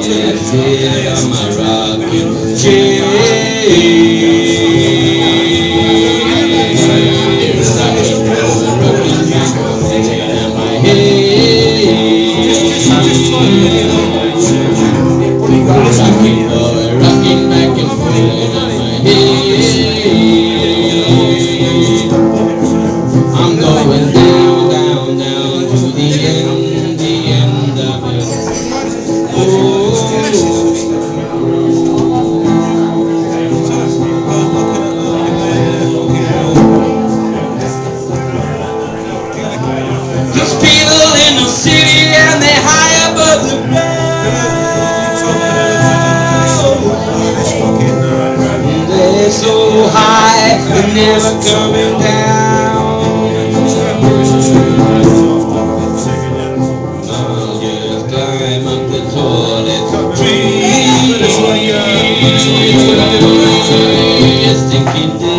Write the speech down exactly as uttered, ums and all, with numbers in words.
sit on my rocking chair. Rocking, rocking, rocking in my head. Rocking, boy, rocking back and forth in my head. I'm going down, down, down to the end, the end of it. Oh, these people in the city and they high above the ground. They're so high, they're never coming down. I'll just climb up the tallest tree. Just thinking